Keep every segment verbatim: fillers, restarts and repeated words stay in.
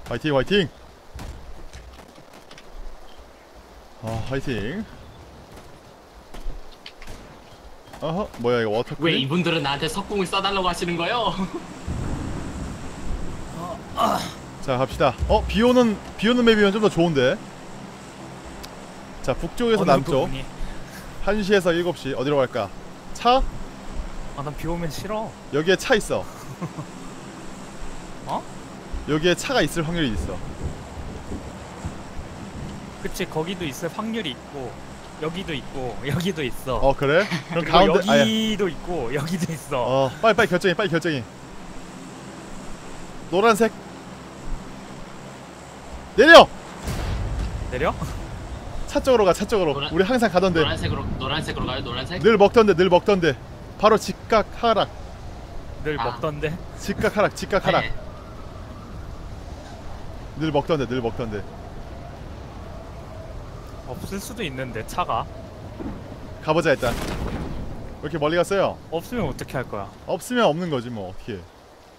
화이팅 화이팅. 아 화이팅. 어허 뭐야 이거 워터 왜 크림? 이분들은 나한테 석궁을 써달라고 하시는 거요? 자 갑시다. 어 비오는 비오는 맵이면 좀 더 좋은데. 자 북쪽에서 남쪽 한 시에서 일곱 시 어디로 갈까? 차? 아, 난 비 오면 싫어. 여기에 차 있어. 어? 여기에 차가 있을 확률이 있어. 그치, 거기도 있을 확률이 있고 여기도 있고 여기도 있어. 어 그래? 그럼 그리고 가운데 아야. 여기도 있고 여기도 있어. 어 빨리 빨리 결정해 빨리 결정해. 노란색 내려. 내려? 차 쪽으로 가 차 쪽으로. 노란- 우리 항상 가던데. 노란색으로 노란색으로 가요. 노란색? 늘 먹던데 늘 먹던데. 바로 직각 하락. 늘 아. 먹던데. 직각 하락 직각 하락. 네. 늘 먹던데 늘 먹던데. 없을 수도 있는데 차가. 가보자 일단. 왜 이렇게 멀리 갔어요? 없으면 어떻게 할 거야? 없으면 없는 거지 뭐 어떻게 해.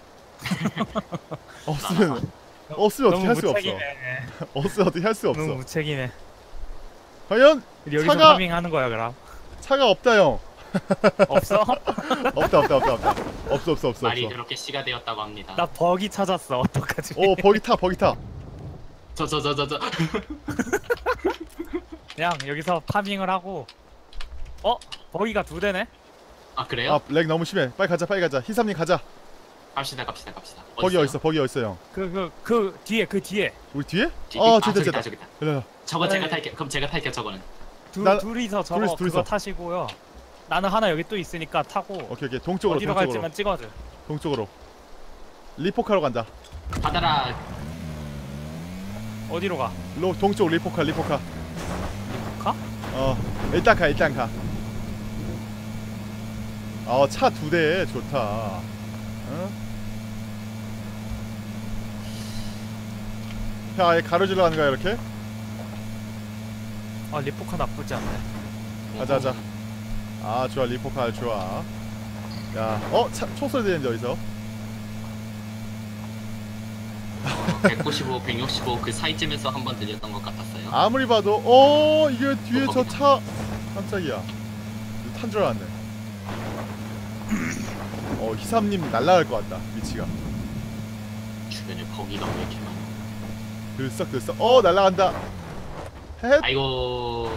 없으면 없으면 어떻게 할 수가 없어. 무책임해. 없으면 어떻게 할 수가 없어. 너무 무책임해. 과연 여기서 차가- 파밍하는 거야 그럼? 차가 없다 형. 없어? 없다 없다 없다 없다. 없어 없어 없어 말이 없어. 그렇게 씨가 되었다고 합니다. 나 버기 찾았어. 어떡하지? 오 버기 타 버기 타. 저 저 저 저 저. 그냥 여기서 파밍을 하고. 어? 버기가 두 대네? 아 그래요? 아 렉 너무 심해. 빨리 가자 빨리 가자. 희삼님 가자. 갑시다 갑시다 갑시다. 버기 어디 있어 버기 어디 있어 형. 그 그 그 뒤에 그 뒤에 우리 뒤에? 뒤- 어 아, 저기다 저기다 저기다. 저기다. 일로 저거 네. 제가 탈게. 그럼 제가 탈게요 저거는. 두, 나- 둘이서 저거 둘이서, 그거 둘이서. 타시고요. 나는 하나 여기 또 있으니까 타고 오케이 오케이 동쪽으로 어디로 동쪽으로 갈지만 찍어줘. 동쪽으로. 리포카로 간다. 받아라. 어디로 가? 로 동쪽 리포카 리포카. 가? 어 일단 가 일단 가. 어차 두 대 좋다. 어? 야 아예 가로질러 가는 거야 이렇게? 아 리포카 나쁘지 않네. 가자 가자. 아 좋아 리포카 좋아. 야 어? 차, 총소리 들리는데 어디서? 어, 백구십오, 백육십오 그 사이쯤에서 한번 들렸던 것 같았어요. 아무리 봐도 어 이게 뒤에 어, 저 거기다. 차 깜짝이야. 탄 줄 알았네. 어 희삼님 날라갈 것 같다 위치가. 주변에 버기가 왜 이렇게 많아? 들썩들썩. 어 날라간다. 헷. 아이고.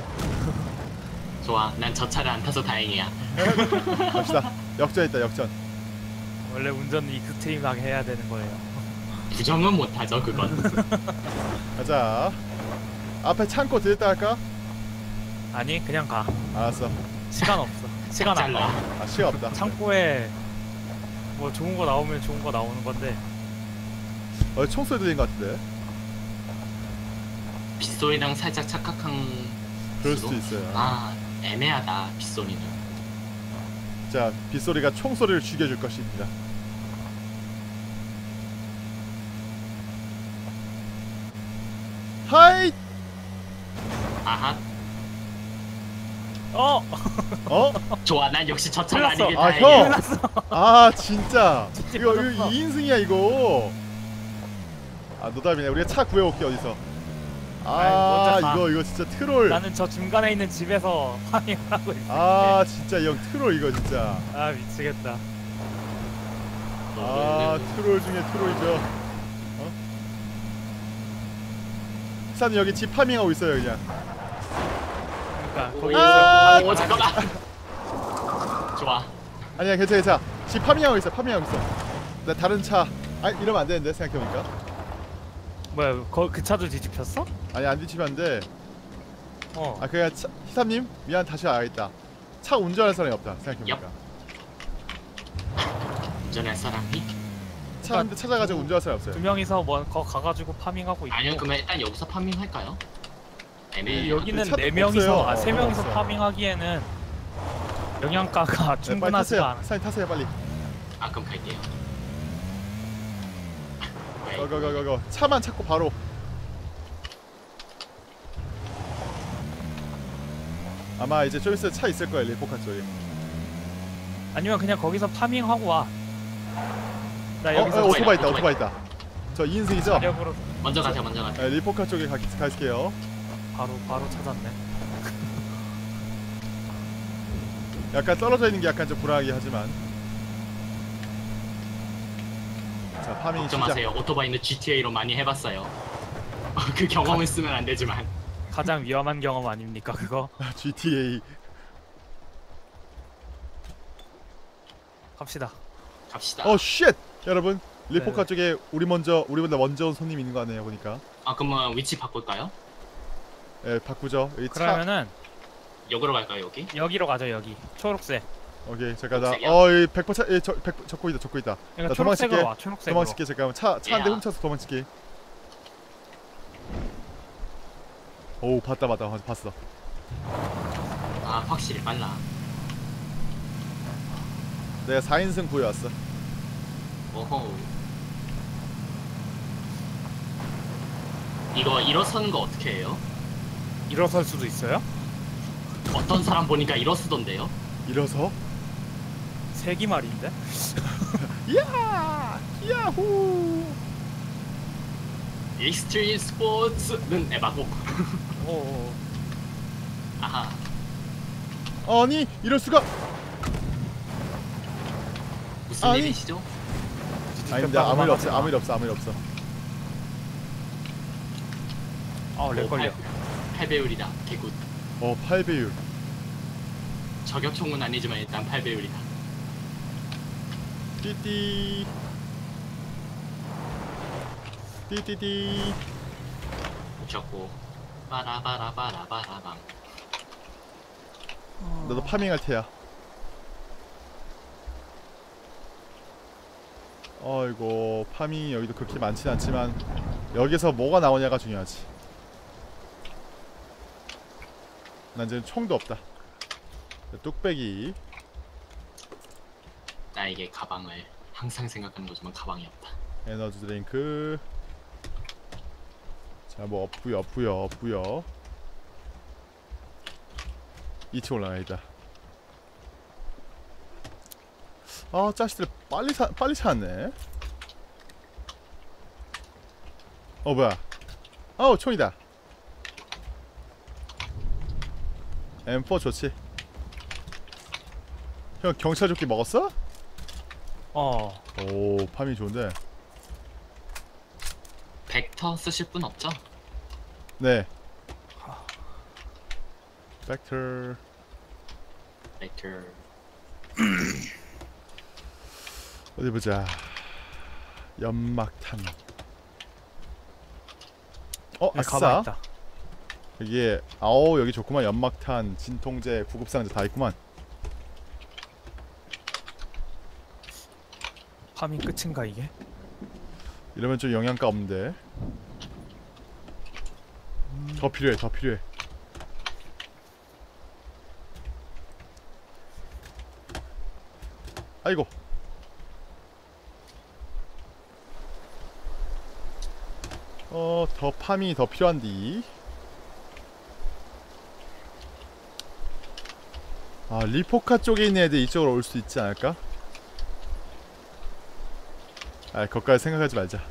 좋아. 난 저 차를 안 타서 다행이야. 갑시다. 역전했다 역전. 원래 운전은 익스트림하게 해야 되는 거예요. 부정은 못하죠 그건. 가자. 앞에 창고 들렸다 할까? 아니 그냥 가. 알았어. 시간 없어. 시간 안 잘라. 가. 아 시간 없다. 창고에 뭐 좋은 거 나오면 좋은 거 나오는 건데. 어 총소리 들린 것 같은데. 빗소리랑 살짝 착각한. 그럴 수도? 수도 있어요. 아 애매하다 빗소리는. 자 빗소리가 총소리를 죽여줄 것입니다. 하이. 아하. 어! 어? 좋아. 난 역시 저 차가 틀렸어. 아니길 아, 다행이야. 형! 아 진짜 진짜 이거 빠졌어. 이거 이 인승이야 이거. 아 노답이네. 우리가 차 구해올게 어디서. 아 아이, 먼저 가. 이거 이거 진짜 트롤. 나는 저 중간에 있는 집에서 파밍을 하고 있을게. 아 진짜 이 형 트롤 이거 진짜. 아 미치겠다. 아 트롤 중에 트롤이죠. 어? 사님 여기 집 파밍하고 있어요 그냥. 그러니까 오, 거기 아! 오 잠깐만. 좋아. 아니야 괜찮아 괜찮아. 집 파밍하고 있어 파밍하고 있어. 나 다른 차. 아 이러면 안 되는데 생각해보니까. 뭐야 거, 그 차도 뒤집혔어? 아니 안 뒤치면 안 돼. 어. 아 그냥 차, 희삼님 미안 다시 와야겠다. 차 운전할 사람이 없다 생각해보니까. 운전할 사람이? 차 한 대 찾아가지고 운전할 사람이 없어요. 두 명이서 뭐 거 가가지고 파밍하고 있고. 아니요 그러면 일단 여기서 파밍할까요? 애매해. 여기는 차도 네 명이서 없어요. 아 세 명이서 없어. 파밍하기에는 영양가가 네, 빨리 충분하지가 타세요. 않아. 사장님 타세요 빨리. 아 그럼 갈게요. 왜? 고고고고고. 차만 찾고 바로. 아마 이제 좀 있으면 차 있을 거예요 리포카 쪽에. 아니면 그냥 거기서 파밍하고 와. 나 어, 여기서 어 오토바이 있다 오토바이. 오토바이 있다. 저 이 인승이죠? 자력으로 먼저 가자 먼저 가자. 네, 리포카 쪽에 가, 갈게요. 바로 바로 찾았네. 약간 떨어져 있는 게 약간 좀 불안하긴 하지만. 자, 파밍 걱정 시작. 마세요. 오토바이는 지티에이로 많이 해봤어요. 그 경험을 쓰면 안 되지만. 가장 위험한 경험 아닙니까 그거? 지티에이. 갑시다. 갑시다. 어, 쉣! 여러분, 리포카 네. 쪽에 우리 먼저 우리보다 먼저 온 손님 있는 거 아니에요, 보니까. 아 그러면 위치 바꿀까요? 예, 바꾸죠. 여기 차. 그러면은 여기로 갈까요 여기? 여기로 가죠 여기. 초록색. 오케이, 잠깐 나. 초록색이야? 어, 이 백퍼 차, 예, 저 백, 적고 있다, 적고 있다. 그러니까 나 초록색으로 도망칠게. 와. 초록색으로. 도망칠게, 잠깐만. 차, 차 한 대 야. 훔쳐서 도망칠게. 오, 봤다, 봤다, 봤어. 아 확실히 빨라. 내가 사 인승 구해왔어. 오호. 이거 일어서는 거 어떻게 해요? 일어설 수도 있어요? 어떤 사람 보니까 일어서던데요? 일어서? 세기 말인데? 야! 야호! 익스트림 스포츠는 에바고. 오. 아하. 아니, 이럴 수가. 무슨 아니. 일이시죠? 아닙니다. 아무 일 없어. 아무 일 없어. 아무 일 없어. 아렉 걸려. 팔 배율이다. 개굿. 어, 팔 배율. 저격총은 아니지만 일단 팔 배율이다. 띠띠. 띠띠띠. 오셨고. 빠라바라바라바라방. 너도 파밍할 테야. 어이고, 파밍이 여기도 그렇게 많진 않지만 여기서 뭐가 나오냐가 중요하지. 난 지금 총도 없다. 뚝배기. 나에게 가방을 항상 생각하는 거지만 가방이 없다. 에너지 드링크. 자, 뭐 없구요, 없구요, 없구요. 이 층 올라가야겠다. 아, 짜식들 빨리 사, 빨리 찾았네. 어, 뭐야? 어우, 총이다. 엠 사 좋지. 형, 경찰 조끼 먹었어? 어. 오, 파밍 좋은데. 벡터 쓰실 분 없죠? 네. 벡터. 벡터. 어디 보자. 연막탄. 어, 여기 가방 아싸. 있다. 여기에 아오, 여기 좋구만. 연막탄, 진통제, 구급상자 다 있구만. 파밍 끝인가 이게? 이러면 좀 영양가 없는데. 더 필요해, 더 필요해. 아이고. 어, 더 파밍이 더 필요한디. 아, 리포카 쪽에 있는 애들 이쪽으로 올 수 있지 않을까? 아, 거기까지 생각하지 말자.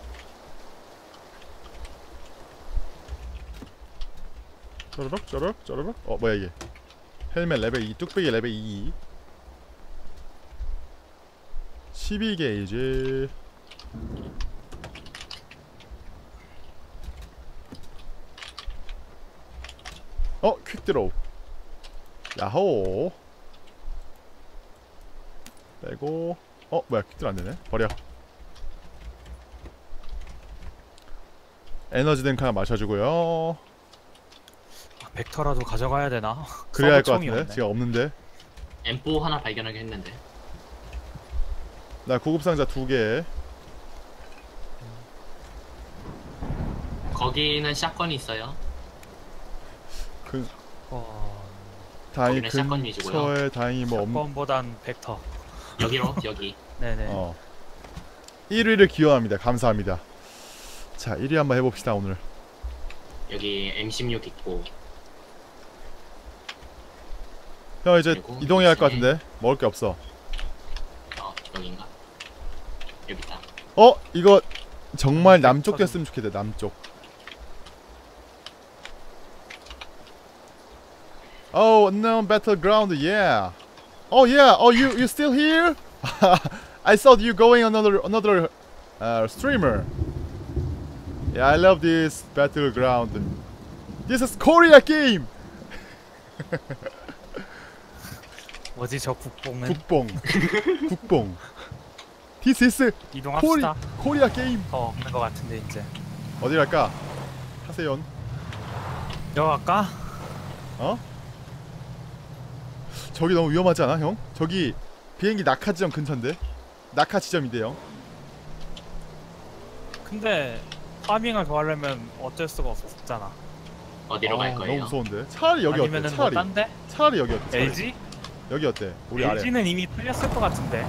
쪼르륵 쪼르륵 쪼르륵. 어, 뭐야 이게? 헬멧 레벨 이, 뚝배기 레벨 이. 십이 게이지. 어, 퀵드로우. 야호. 빼고. 어, 뭐야, 퀵드로우 안되네. 버려. 에너지 딩크 하나 마셔주고요. 아, 벡터라도 가져가야 되나? 그래야 할 것 서브 총이 같은데? 없네. 지금 없는데. 엠 사 하나 발견하긴 했는데. 나 구급상자 두 개. 거기는 샷건이 있어요. 그 어... 다행히 거기는 샷건 위주고요. 근처에 다행히 뭐 없. 샷건보단 벡터. 여기로 여기. 네네. 어. 일 위를 기원합니다. 감사합니다. 자, 일 위 한번 해봅시다 오늘. 여기 엠 십육 있고. 형 이제 그리고 이동해야 할 것 이제- 같은데 먹을 게 없어. 어 여긴가? 여기 있다. 어, 이거 정말 남쪽 됐으면 좋겠다. 남쪽. Oh, unknown battleground. Yeah. Oh yeah. Oh, you you still here? I thought you going another another uh, streamer. Yeah, I love this battleground. This is Korea game. 뭐지 저 국뽕은? 국뽕. 국뽕. This is 이동합시다. 코리아 게임. 더 없는 것 같은데 이제. 어디 갈까? 하세요. 여기 갈까? 어? 저기 너무 위험하지 않아, 형? 저기 비행기 낙하 지점 근처인데. 낙하 지점인데요. 근데 파밍을 더 하려면 어쩔 수가 없었잖아. 어디로 갈 거예요? 너무 무서운데. 차라리 여기 어때? 아니면은 뭐 차라리. 딴 데? 차라리 여기 어때? 차라리. 엘지? 여기 어때? 우리 아래. 엘지는 이미 풀렸을 것 같은데.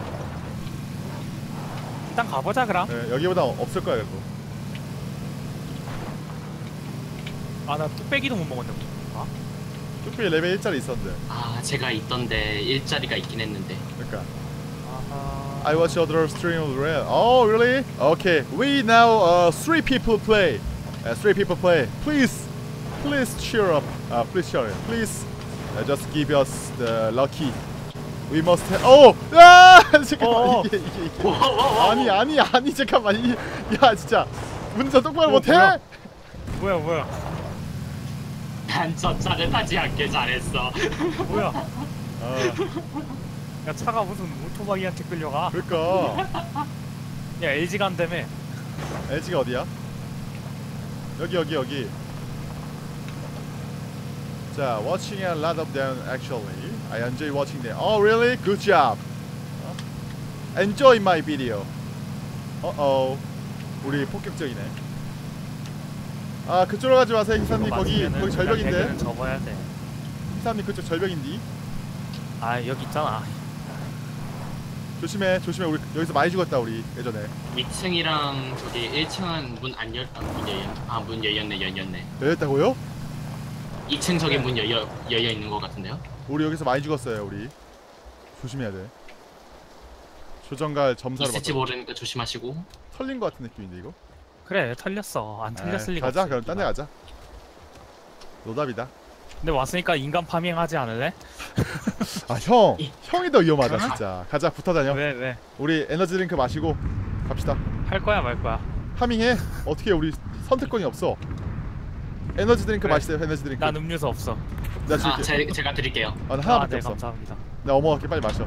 일단 가보자 그럼. 네, 여기보다 없을 거야 그래도. 아 나 뚝배기도 못 먹었는데. 아? 뚝배기 레벨 일짜리 있었는데. 아 제가 있던데 일자리가 있긴 했는데. 그러니까. 아하. I watch other stream of Red. Oh, really? Okay. We now uh three people play. Uh, three people play. Please, please cheer up. Uh, please cheer up. Please, uh, just give us the lucky. We must have. Oh, 아 잠깐만 어. 이게 이게 이게. 오오오오. 아니 아니 아니 잠깐만 이, 야 진짜 운전 똑바로 어, 못해? 뭐야? 뭐야 뭐야 난저 차를 타지 않게 잘했어. 뭐야? 어, 야 차가 무슨 오토바이한테 끌려가? 그러니까 야 엘지 간다며. 엘지가 어디야? 여기 여기 여기. 자, watching a lot of them actually. I enjoy watching them. Oh, really? Good job. 어? Enjoy my video. 어 어. 우리 폭격적이네. 아, 그쪽으로 가지 마세요, 희사님. 거기 거기 절벽인데. 접어야 돼. 희사님 그쪽 절벽인디. 아 여기 있잖아. 조심해, 조심해. 우리 여기서 많이 죽었다 우리 예전에. 이 층이랑 저기 일 층은 문 안 열.. 아, 문 열렸.. 아, 문 열렸네 열렸네. 열렸다고요? 이 층 저기 문 열려, 열려 있는 것 같은데요? 우리 여기서 많이 죽었어요, 우리. 조심해야 돼. 조정갈 점사로 있을지 바꿔. 모르니까 조심하시고. 털린 것 같은 느낌인데 이거? 그래 털렸어. 안 털렸을 에이, 리가 가자 없어. 그럼 딴 데 가자. 노답이다. 근데 왔으니까 인간 파밍하지 않을래? 아 형! 이- 형이 더 위험하다 그러나? 진짜. 가자 붙어 다녀. 왜 왜? 우리 에너지 드링크 마시고 갑시다. 할 거야 말 거야? 파밍해. 어떻게 우리 선택권이 없어. 에너지 드링크 그래. 마시세요. 에너지 드링크. 난 음료수 없어. 나 아 줄게. 제, 제가 드릴게요. 아, 나 아, 하나밖에 네 없어. 감사합니다. 나 어머니께 빨리 마셔.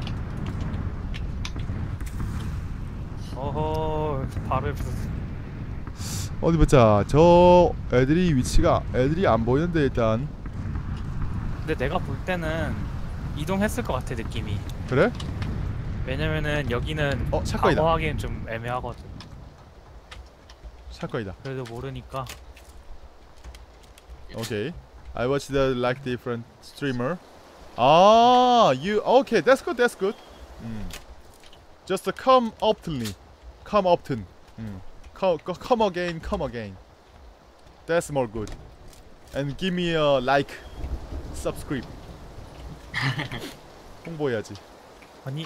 어허 바로 옆에서. 어디 보자. 저 애들이 위치가 애들이 안 보이는데 일단. 근데 내가 볼 때는 이동했을 것 같아 느낌이. 그래? 왜냐면은 여기는 어, 샷건이다. 방어하기엔 좀 애매하거든. 샷건이다. 그래도 모르니까. Okay. I watch the like different streamer. Ah, you okay? That's good. That's good. Mm. Just come oftenly. Come often. Mm. Come, co- come again. Come again. That's more good. And give me a like, subscribe. 홍보해야지. 아니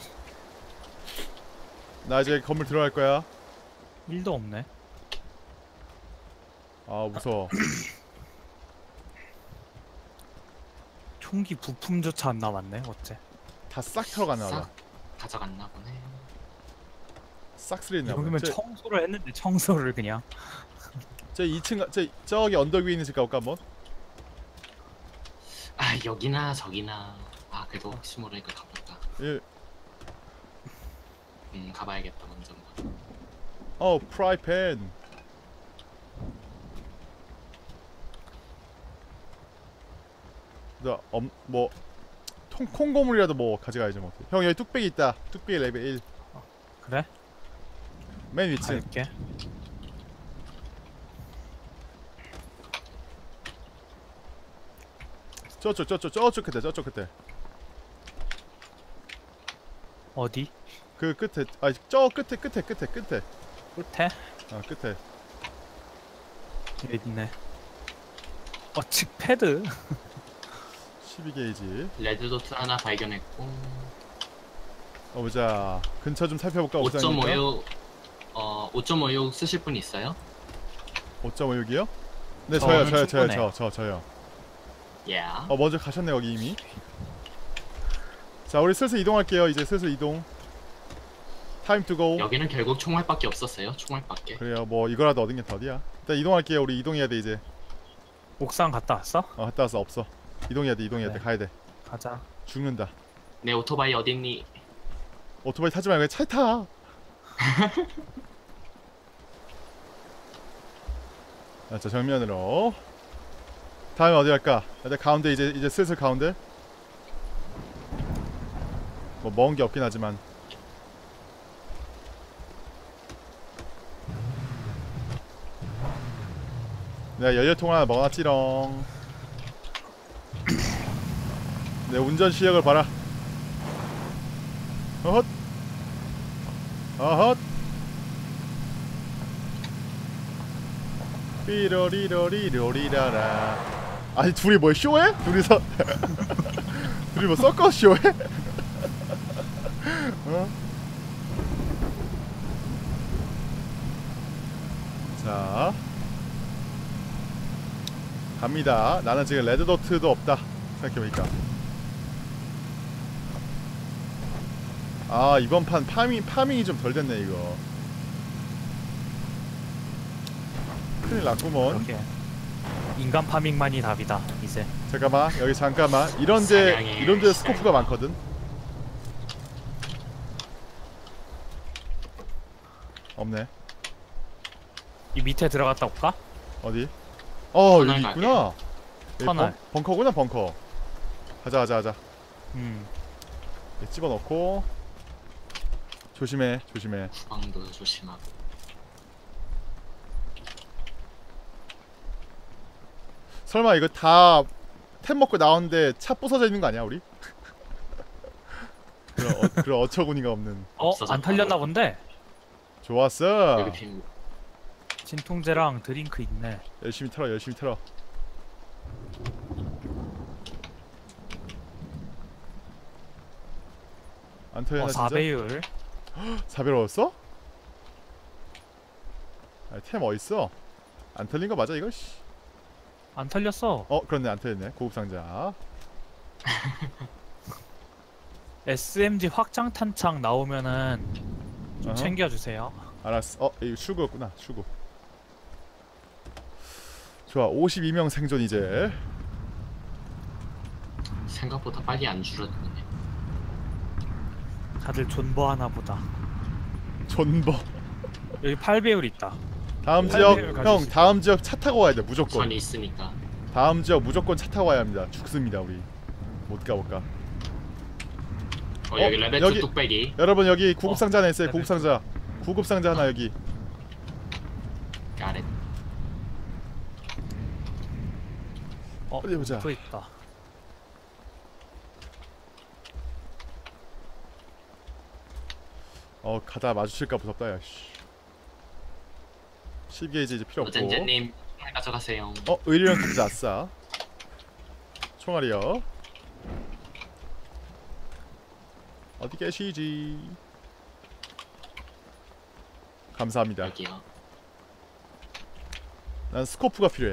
나 이제 건물 들어갈 거야. 일도 없네. 아 무서워. 총기 부품조차 안 남았네. 어째? 다 싹 털어가나 봐. 싹 가져갔나 보네. 싹 쓸리나 봐. 여기면 저, 청소를 했는데 청소를 그냥. 저 이 층, 저 저기 언덕 위에 있는 집 가볼까 한번? 아 여기나 저기나. 아 그래도 혹시 모르니까 가볼까. 예. 음 가봐야겠다 먼저. 어, 프라이팬. 나, 엄, 뭐, 통, 콩고물이라도 뭐 가져가야지 뭐. 형 여기 뚝배기 있다. 뚝배기 레벨 일. 그래? 맨 위층. 갈게. 저쪽, 저쪽, 저쪽 끝에, 저쪽 끝에. 어디? 그 끝에, 아, 저 끝에, 끝에, 끝에, 끝에. 끝에? 아, 끝에. 여기 있네. 어, 칙패드. 십이 게이지. 레드도트 하나 발견했고. 어, 보자. 근처 좀 살펴볼까, 옥상이니까. 오 점 오육 어 어, 오 점 오육 쓰실 분 있어요? 오 점 오육이요? 네 저는 저요 저요 저요 충분해. 저 저 저요. 예. 어 먼저 가셨네 여기 이미. 자 우리 슬슬 이동할게요. 이제 슬슬 이동. 타임 투 고. 여기는 결국 총알밖에 없었어요. 총알밖에. 그래요 뭐 이거라도 얻은 게 더 어디야. 일단 이동할게요. 우리 이동해야 돼 이제. 옥상 갔다 왔어? 어 갔다 와서 없어. 이동해야 돼 이동해야 돼 네. 가야 돼. 가자. 죽는다. 내 오토바이 어딨니? 오토바이 타지 말고 차에 타. 자, 자 정면으로. 다음에 어디 갈까? 일단 가운데 이제 이제 슬슬 가운데. 뭐 먹은 게 없긴 하지만. 내가 연료통 하나 먹어놨지롱. 내 운전 실력을 봐라. 어헛. 어헛. 삐로리로리로리라라. 아니 둘이 뭐 쇼해? 둘이서 둘이 뭐 섞어 쇼해? 어? 자 갑니다. 나는 지금 레드도트도 없다 생각해보니까. 아 이번 판 파밍, 파밍이 좀 덜 됐네 이거. 큰일 났구먼. 그렇게 인간 파밍만이 답이다 이제. 잠깐만 여기 잠깐만. 이런데 사냥해, 이런데 사냥해. 스코프가 많거든. 없네. 이 밑에 들어갔다 올까? 어디? 어 터널 여기 있구나. 여기 터널. 벙, 벙커구나 벙커. 가자 가자 가자. 음. 여기 집어넣고. 조심해 조심해. 후방도 조심하고. 설마 이거 다 템 먹고 나오는데 차 부서져 있는 거 아니야 우리? 그런, 어, 그런 어처구니가 없는. 어? 없어졌다. 안 털렸나 본데? 좋았어. 여기 빈 진통제랑 드링크 있네. 열심히 털어 열심히 털어. 안 털렸나 어, 진짜? 사 배율. 사 배율 얻었어? 아니, 템 어딨어? 안 털린 거 맞아 이거? 씨. 안 털렸어. 어 그렇네 안 털렸네. 고급 상자. 에스엠지 확장 탄창 나오면은 좀 어허. 챙겨주세요. 알았어. 어 이거 출구였구나 출구. 좋아 오십이 명 생존 이제. 생각보다 빨리 안 줄어드네. 다들 존버하나 보다. 존버. 여기 팔 배율 있다. 다음 팔 지역 배율 가질 형 수 있어. 다음 지역 차 타고 와야 돼 무조건. 선이 있으니까. 다음 지역 무조건 차 타고 와야 합니다. 죽습니다 우리. 못 가 못 가. 어, 어, 여기 레벨 여기- 투 뚝배기. 여러분 여기 구급 상자 하나 있어요. 네, 구급 네. 상자. 구급 상자 하나 여기. 까렛. 어, 어디 보자. 또 있다. 어 가다 마주칠까 무섭다 야. 씨. 십 게이지 이제 필요 없고. 어젠제님 총알 가져가세요. 어 의료용 상자 아싸. 총알이요. 어디 계시지? 감사합니다. 여기요. 난 스코프가 필요해.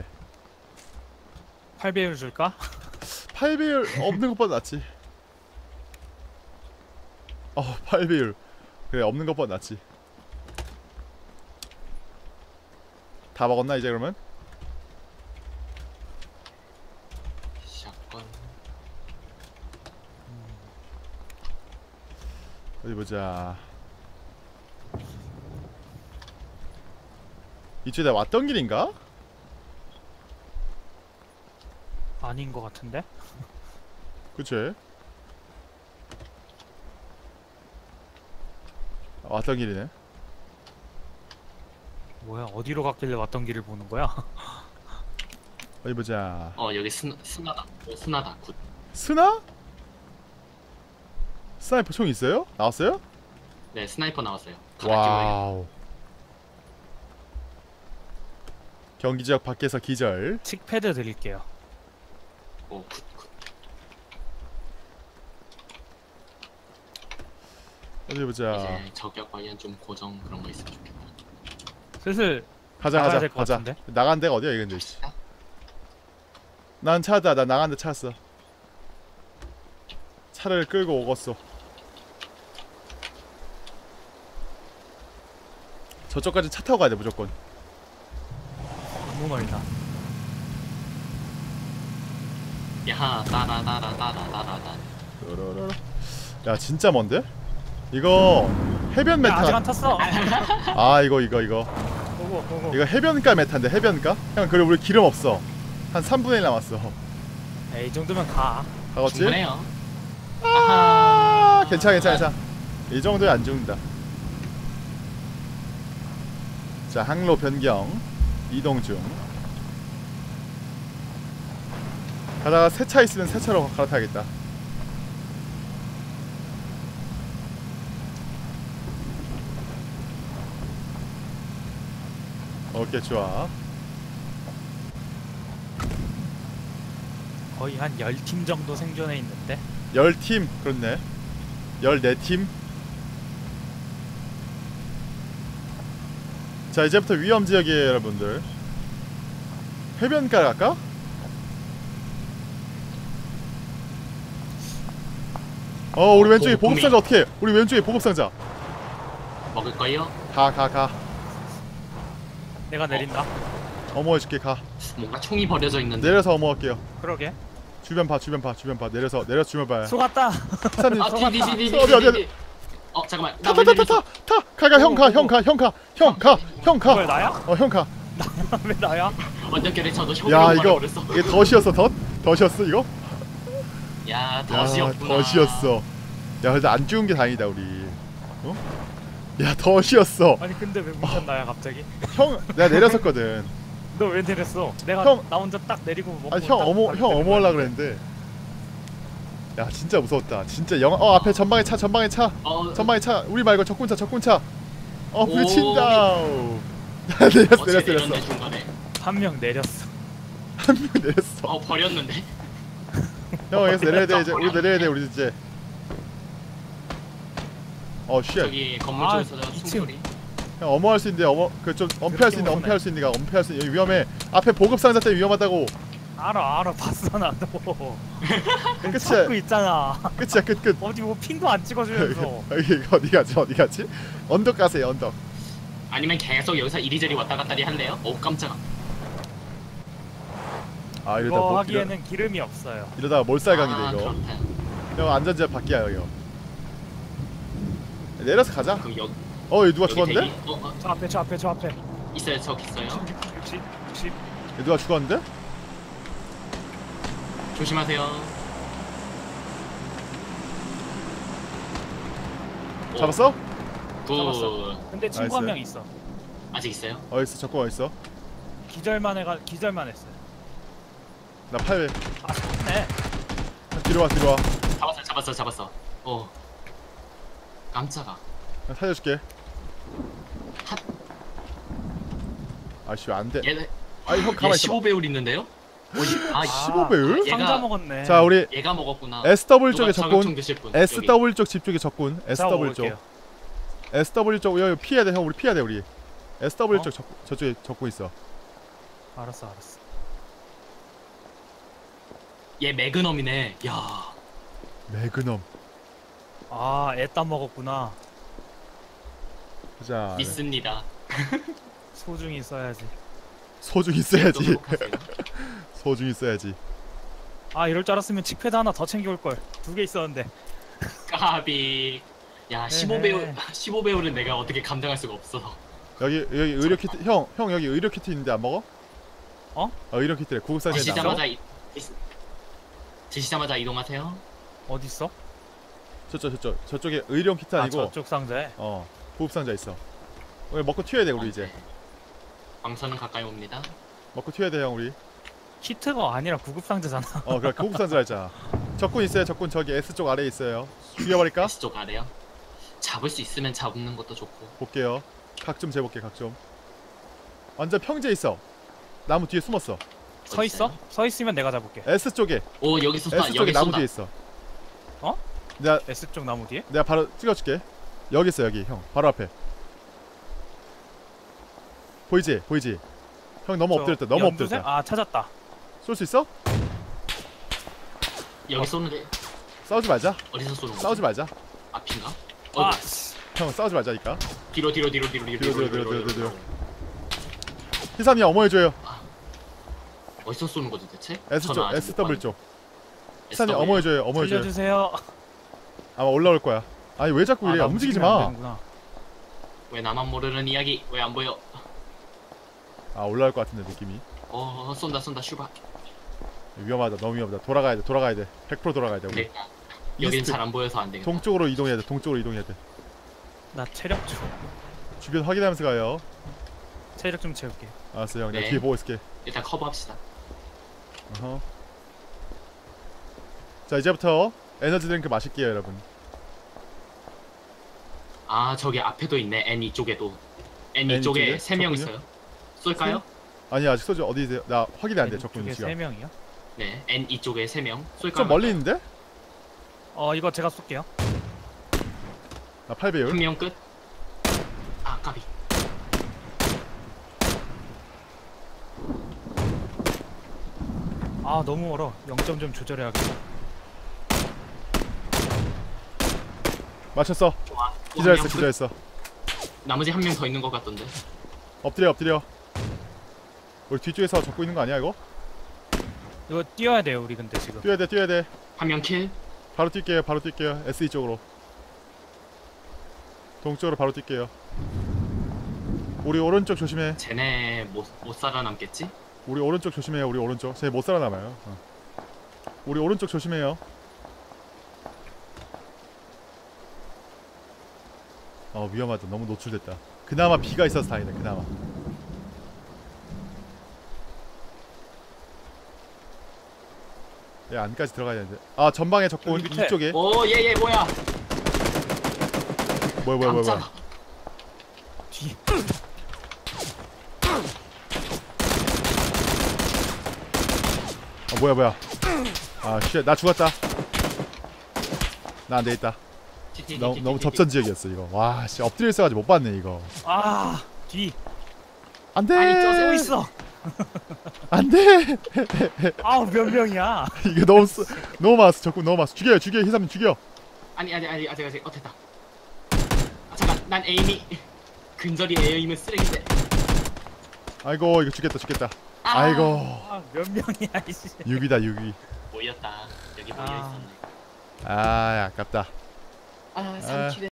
팔 배율 줄까? 팔 배율 없는 것보다 낫지. 어 팔 배율 그래 없는 것보다 낫지. 다 먹었나 이제 그러면? 샷건. 어디 보자. 이쪽에 나 왔던 길인가? 아닌 것 같은데? 그치? 아, 왔던 길이네. 뭐야, 어디로 갔길래 왔던 길을 보는 거야? 어디 보자. 어 여기 스 스나다. 어, 스나다. 굿. 스나? 스나이퍼 총 있어요? 나왔어요? 네 스나이퍼 나왔어요. 와우. 경기 지역 밖에서 기절. 칙패드 드릴게요. 오 굿. 굿. 어디 보자. 이제 저격 관련 좀 고정 그런 거 있으면 좋겠다. 슬슬 가자 나가야 가자 될 것 가자. 같은데? 나간 데가 어디야 이건데? 씨. 난 차다. 나 나간 데 찾았어. 차를 끌고 오겠어. 저쪽까지 차 타고 가야 돼 무조건. 너무 멀다. 야 따라따라따라따라따. 르르르르. 야 진짜 먼데? 이거 해변 야, 메타. 아직 안 탔어. 아 이거 이거 이거 고고 고고. 이거 해변가 메타인데 해변가? 형 그리고 우리 기름 없어. 한 삼분의 일 남았어. 에이, 이 정도면 가. 가겠지? 충분해요. 아 괜찮아 괜찮아 괜찮아. 이 정도에 안 죽는다. 자 항로 변경 이동 중. 가다가 새 차 있으면 새 차로 갈아타야겠다. 오케이 좋아. 거의 한 열 팀 정도 생존해 있는데. 열 팀 그렇네. 열네 팀. 자 이제부터 위험 지역이에요 여러분들. 해변가 갈까? 어 우리 어, 왼쪽에 보급품이. 보급상자 어떻게 해? 우리 왼쪽에 보급상자. 먹을 거요? 가 가 가. 내가 내린다. 어머해줄게 가. 뭔가 총이 버려져 있는데. 내려서 어머할게요. 그러게. 주변 봐 주변 봐 주변 봐. 내려서 내려서 주변 봐요. 속았다. 사님 아 디디디디디. 어디, 어디, 어디? 어 잠깐만. 타 타 타 타 타 타. 가가 형 가 형 가 형 가 형 가 형 가. 왜 나야? 어 형 가. 왜 나야? 언덕결에 저도 야 쇼핑을 이거 버렸어. 이게 덫이었어 덫? 덫이었어 이거? 야 야 덫이었구나. 덫이었어. 야 그래도 안 죽은 게 다행이다 우리. 어? 야 덫이었어. 아니 근데 왜 뭉쳤 나야 갑자기? 형 내가 내렸었거든. 너 왜 내렸어? 내가 형. 나 혼자 딱 내리고 먹고. 아니 형 딱 어머 바로 형 내려가야 어머 하려 되는데. 그랬는데. 야 진짜 무서웠다. 진짜 영화 어 앞에 전방에 차 전방에 차 어, 전방에 차 우리 말고 적군차 적군차. 어 오. 부친다. 내렸어 어째 내렸어 내렸네 내렸어. 중간에. 한 명 내렸어. 한 명 내렸어. 어 버렸는데. 형 여기서 내려야 돼 이제 우리 내려야 돼 우리 이제. 어 쉣. 저기 건물 아, 쪽에서 이 층. 숨소리. 형 엄호할 수 있는데 엄호 그 좀 엄폐할 수 있는 그렇게 엄폐할 수 있는 가 엄폐할 수 있는 여기 위험해. 앞에 보급 상자 때문에 위험하다고. 알아 알아 봤어 나도. 끝이야. 찾고 있잖아. 끝이야 끝 끝. 어디 뭐 핑도 안 찍어주면서. 여기 이거 어디 가지 어디 가지? 언덕 가세요 언덕. 아니면 계속 여기서 이리저리 왔다 갔다리 할래요? 오 깜짝아. 아 이러다 이거 뭐, 하기에는 기름이 없어요. 이러, 이러다가 몰살강이네 아, 이거. 그렇다. 형 안전지역 밖이야 여기. 내려서 가자. 그럼 여기 어 여기 누가 여기 죽었는데? 대기? 어, 어 저 앞에 저 앞에 저 앞에. 있어요 저기 있어요. 육십 육십. 여기 누가 죽었는데? 조심하세요. 오, 잡았어? 굿. 잡았어. 근데 친구 한 나이스. 명 있어. 아직 있어요? 어디 있어? 적군 어디 있어? 기절만 해가 기절만 했어요. 나 팔. 아 좋네. 뒤로 와 뒤로 와. 잡았어 잡았어 잡았어. 오 깜짝아. 나 살려줄게. 핫. 아씨 왜 안 돼? 얘, 아니 형 얘 가만 있어. 십오 배율 있는데요? 아, 십오 배율? 얘가- 상자 먹었네. 자 우리 얘가 먹었구나. 에스더블유 누가 쪽에 저격총 적군. 드실 분. 여기. 에스더블유 쪽 집 쪽에 적군. 자, 에스더블유 쪽. 먹을게요. 에스더블유 쪽 여기 피해야 돼 형 우리 피해야 돼 우리. 에스더블유 어? 쪽 적, 저쪽에 적군 있어. 알았어 알았어. 얘 매그넘이네. 야. 매그넘. 아 애따 먹었구나. 자 믿습니다. 소중히 써야지. 소중히 또 써야지. 회복하세요. 소중히 써야지. 아 이럴 줄 알았으면 칙패드 하나 더 챙겨올 걸. 두 개 있었는데. 까비. 야 십오 배율 십오 배율은 내가 어떻게 감당할 수가 없어. 여기 여기 의료 키트 형 형 여기 의료 키트 있는데 안 먹어? 어? 어 의료 키트래 구급상자에 나와. 드시자마자 이- 이- 드시자마자 이동하세요. 어디 있어? 저쪽 저쪽 저쪽에 의료 키트 아 아니고 저쪽 상자에. 어 구급상자 있어. 우리 먹고 튀어야 돼 우리 이제. 광선은 가까이 옵니다. 먹고 튀어야 돼 형 우리. 키트가 아니라 구급 상자잖아. 어 그래 구급상자 했잖아. 적군 있어요 적군 저기 S 쪽 아래에 있어요. 죽여버릴까? S 쪽 아래요. 잡을 수 있으면 잡는 것도 좋고. 볼게요. 각 좀 재볼게 각 좀. 완전 평지에 있어. 나무 뒤에 숨었어. 서 있어? 서 있으면 내가 잡을게. S 쪽에 오 여기 쏜다. S 쪽에 여기 나무 쏜다. 뒤에 있어. 어? 내가 S 쪽 나무 뒤에? 내가 바로 찍어줄게. 여기 있어 여기 형 바로 앞에. 보이지? 보이지? 형 너무 저 엎드렸다. 너무 연두색? 엎드렸다. 아 찾았다. 쏠 수 있어? 여기 쏘는데 싸우지 말자. 어디서 쏘는 거지? 싸우지 말자. 앞인가? 아 어, 씨. 형 싸우지 말자니까. 뒤로 뒤로 뒤로 뒤로 뒤로 뒤로, 뒤로, 뒤로, 뒤로, 뒤로. 희삼이 어머해줘요. 어디서 쏘는 거지 대체? S 저는 쪽, 아직 S 못 W 봤는데. 쪽. 희삼이 에스 더블유. 어머해줘요. 어머해줘요. 살려주세요. 아마 올라올 거야. 아니 왜 자꾸 이래? 아, 나 움직이지 움직이면 안 마. 되는구나. 왜 나만 모르는 이야기 왜 안 보여? 아 올라올 것 같은데 느낌이. 어 쏜다 쏜다 슈바. 위험하다. 너무 위험하다. 돌아가야 돼. 돌아가야 돼. 백 퍼센트 돌아가야 돼. 우리. 근데 여긴 이스트. 잘 안 보여서 안 되겠다. 동쪽으로 이동해야 돼. 동쪽으로 이동해야 돼. 나 체력 좀 주변 확인하면서 가요. 체력 좀 채울게. 알았어 형. 내가 네. 뒤에 보고 있을게. 일단 커버합시다. 어허. 자 이제부터 에너지 드링크 마실게요 여러분. 아 저기 앞에도 있네. N 이쪽에도. N N 이쪽에 이쪽에? 세 명 적군요? 있어요. 쏠까요? 아니 아직 소주 어디 있어요? 나 확인이 안 돼. 적군 이게 위치가. 세 명이요? 네. N 이쪽에 세 명. 쏠까요? 좀 멀리 있는데? 어 이거 제가 쏠게요. 나 팔 배율. 한 명 끝. 아 까비. 아 너무 멀어. 영 점 좀 조절해야겠다. 맞췄어. 좋아. 또 기절했어 한명 끝. 기절했어. 나머지 한 명 더 있는 것 같던데. 엎드려 엎드려. 우리 뒤쪽에서 잡고 있는 거 아니야 이거? 이거 뛰어야 돼요 우리 근데 지금. 뛰어야 돼 뛰어야 돼. 한 명 킬. 바로 뛸게요 바로 뛸게요. 에스이 쪽으로. 동쪽으로 바로 뛸게요. 우리 오른쪽 조심해. 쟤네 못, 못 살아남겠지? 우리 오른쪽 조심해요. 우리 오른쪽. 쟤 못 살아남아요. 어. 우리 오른쪽 조심해요. 어 위험하다. 너무 노출됐다. 그나마 비가 있어서 다행이다. 그나마. 야 안까지 들어가야 되는데. 아 전방에 적군 여기 밑에. 이쪽에. 오, 얘, 얘, 뭐야? 뭐야 뭐야 뭐야. 뭐야. 깜짝아. 뒤. 아 뭐야 뭐야. 아쉣나 죽었다. 나 안 되겠다. 너무 너무 접전 지역이었어 이거. 와씨 엎드려 있어가지고 못 봤네 이거. 아 뒤. 안돼. 아니, 저 또 있어. 안돼. 아우 몇 명이야. 이게 너무 쓰, 너무 많았어. 적군 너무 많았어. 죽여요 죽여 희삼님 죽여. 아니, 아니, 아니, 아직, 아직, 어, 됐다. 아, 잠깐, 난 에임이. 근절이 에임은 쓰레기인데. 아이고 이거 죽겠다 죽겠다. 아, 아이고 아 몇 명이야 이씨. 육이다 육이. 모였다. 여기 아. 모여있었네. 아 아깝다. 아, 삼 킬에